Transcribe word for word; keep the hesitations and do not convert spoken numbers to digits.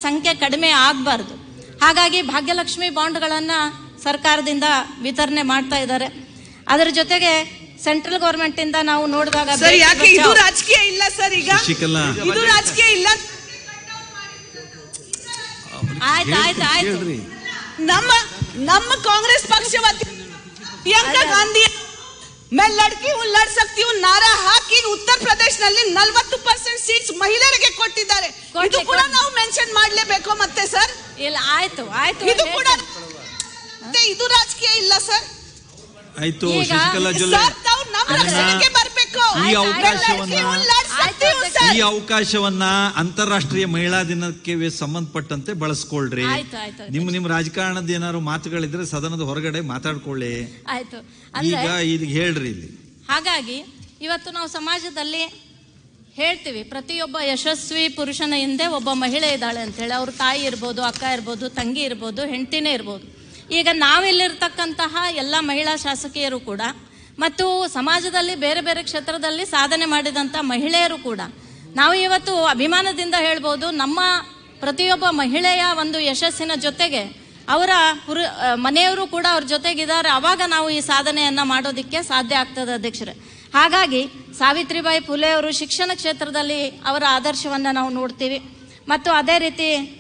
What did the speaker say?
ಸಂಖ್ಯೆ ಕಡಿಮೆ ಆಗಬಾರ್ದು. ಹಾಗಾಗಿ ಭಾಗ್ಯಲಕ್ಷ್ಮಿ ಬಾಂಡ್ಗಳನ್ನು ಸರ್ಕಾರದಿಂದ ವಿತರಣೆ ಮಾಡ್ತಾ ಇದ್ದಾರೆ. ಅದರ ಜೊತೆಗೆ ಸೆಂಟ್ರಲ್ ಗವರ್ಮೆಂಟ್ ಇಂದ ನಾವು ನೋಡಿದಾಗ ಇದು ರಾಜಕೀಯ ಇಲ್ಲ ಸರ್, ಈಗ ಇದು ರಾಜಕೀಯ ಇಲ್ಲ. ಆಯ್ತು ಆಯ್ತು ಆಯ್ತು ನಮ್ಮ ನಮ್ಮ ಕಾಂಗ್ರೆಸ್ ಪಕ್ಷವಾದಿ ಪ್ರಿಯಾಂಕಾ ಗಾಂಧಿ मैं लड़की हूं लड़ सकती हूं ನಾರಾ ಹಾಕಿ ಉತ್ತರ ಪ್ರದೇಶದಲ್ಲಿ ನಲವತ್ತು ಪರ್ಸೆಂಟ್ ಸೀಟ್ಸ್ ಮಹಿಳೆಯರಿಗೆ ಕೊಟ್ಟಿದ್ದಾರೆ. ಇದು ಕೂಡ ನಾವು ಮೆನ್ಷನ್ ಮಾಡಲೇಬೇಕು ಮತ್ತೆ ಸರ್. ಇಲ್ಲ ಆಯ್ತು ಆಯ್ತು ಇದು ಕೂಡ ಇದು ರಾಜಕೀಯ ಇಲ್ಲ ಸರ್. ಆಯ್ತು ಶಶಿಕಲಾ ಜೊಲ್ಲೆ, ಈ ಅವಕಾಶವನ್ನ ಈ ಅವಕಾಶವನ್ನ ಅಂತಾರಾಷ್ಟ್ರೀಯ ಮಹಿಳಾ ದಿನಕ್ಕೆ ಸಂಬಂಧಪಟ್ಟಂತೆ ಬಳಸ್ಕೊಳ್ರಿ. ನಿಮ್ ನಿಮ್ ರಾಜಕಾರಣದ ಏನಾದ್ರು ಮಾತುಗಳಿದ್ರೆ ಸದನದ ಹೊರಗಡೆ ಮಾತಾಡ್ಕೊಳ್ಳಿ. ಆಯ್ತು ಈಗ ಇಲ್ಲಿ ಹೇಳ್ರಿ ಇಲ್ಲಿ. ಹಾಗಾಗಿ ಇವತ್ತು ನಾವು ಸಮಾಜದಲ್ಲಿ ಹೇಳ್ತೀವಿ, ಪ್ರತಿಯೊಬ್ಬ ಯಶಸ್ವಿ ಪುರುಷನ ಹಿಂದೆ ಒಬ್ಬ ಮಹಿಳೆ ಇದ್ದಾಳೆ ಅಂತ ಹೇಳಿ. ಅವ್ರ ತಾಯಿ ಇರ್ಬೋದು, ಅಕ್ಕ ಇರ್ಬೋದು, ತಂಗಿ ಇರ್ಬೋದು, ಹೆಂಡತಿನೇ ಇರ್ಬೋದು. ಈಗ ನಾವಿಲ್ಲಿರ್ತಕ್ಕಂತಹ ಎಲ್ಲ ಮಹಿಳಾ ಶಾಸಕಿಯರು ಕೂಡ ಮತ್ತು ಸಮಾಜದಲ್ಲಿ ಬೇರೆ ಬೇರೆ ಕ್ಷೇತ್ರದಲ್ಲಿ ಸಾಧನೆ ಮಾಡಿದಂಥ ಮಹಿಳೆಯರು ಕೂಡ ನಾವು ಇವತ್ತು ಅಭಿಮಾನದಿಂದ ಹೇಳ್ಬೋದು, ನಮ್ಮ ಪ್ರತಿಯೊಬ್ಬ ಮಹಿಳೆಯ ಒಂದು ಯಶಸ್ಸಿನ ಜೊತೆಗೆ ಅವರ ಪುರು ಮನೆಯವರು ಕೂಡ ಅವ್ರ ಜೊತೆಗಿದ್ದಾರೆ. ಆವಾಗ ನಾವು ಈ ಸಾಧನೆಯನ್ನು ಮಾಡೋದಕ್ಕೆ ಸಾಧ್ಯ ಆಗ್ತದೆ ಅಧ್ಯಕ್ಷರೇ. ಹಾಗಾಗಿ ಸಾವಿತ್ರಿಬಾಯಿ ಫುಲೆ ಅವರು ಶಿಕ್ಷಣ ಕ್ಷೇತ್ರದಲ್ಲಿ ಅವರ ಆದರ್ಶವನ್ನು ನಾವು ನೋಡ್ತೀವಿ. ಮತ್ತು ಅದೇ ರೀತಿ